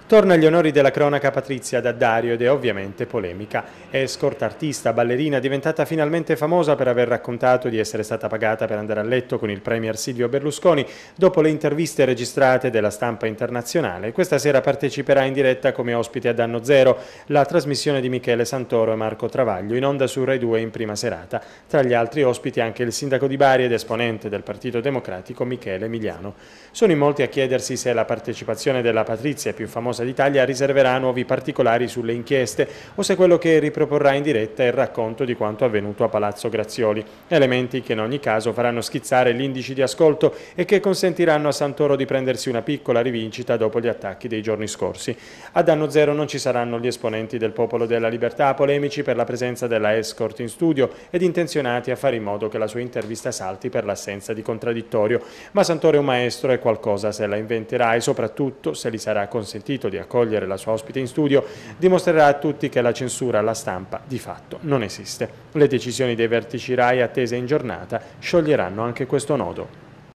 Torna agli onori della cronaca Patrizia D'Addario ed è ovviamente polemica. Escort, artista, ballerina, diventata finalmente famosa per aver raccontato di essere stata pagata per andare a letto con il premier Silvio Berlusconi dopo le interviste registrate della stampa internazionale. Questa sera parteciperà in diretta come ospite a Danno Zero, la trasmissione di Michele Santoro e Marco Travaglio, in onda su Rai 2 in prima serata. Tra gli altri ospiti anche il sindaco di Bari ed esponente del Partito Democratico Michele Emiliano. Sono in molti a chiedersi se la partecipazione della Patrizia, più famosa d'Italia, riserverà nuovi particolari sulle inchieste o se quello che riproporrà in diretta è il racconto di quanto avvenuto a Palazzo Grazioli, elementi che in ogni caso faranno schizzare gli indici di ascolto e che consentiranno a Santoro di prendersi una piccola rivincita dopo gli attacchi dei giorni scorsi. A Danno Zero non ci saranno gli esponenti del Popolo della Libertà, polemici per la presenza della escort in studio ed intenzionati a fare in modo che la sua intervista salti per l'assenza di contraddittorio, ma Santoro è un maestro e qualcosa se la inventerà e soprattutto, se gli sarà consentito di accogliere la sua ospite in studio, dimostrerà a tutti che la censura alla stampa di fatto non esiste. Le decisioni dei vertici Rai attese in giornata scioglieranno anche questo nodo.